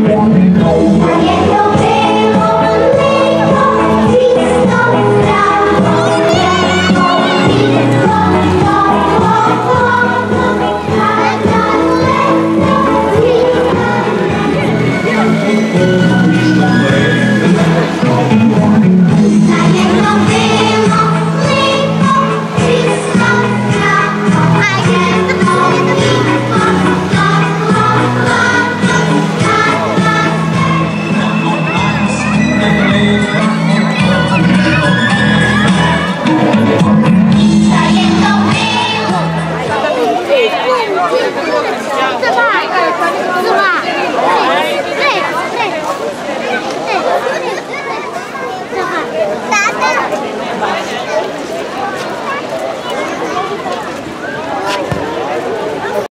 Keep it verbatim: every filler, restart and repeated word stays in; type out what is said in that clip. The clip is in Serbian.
Hãy subscribe cho kênh Ghiền Mì Gõ để không bỏ lỡ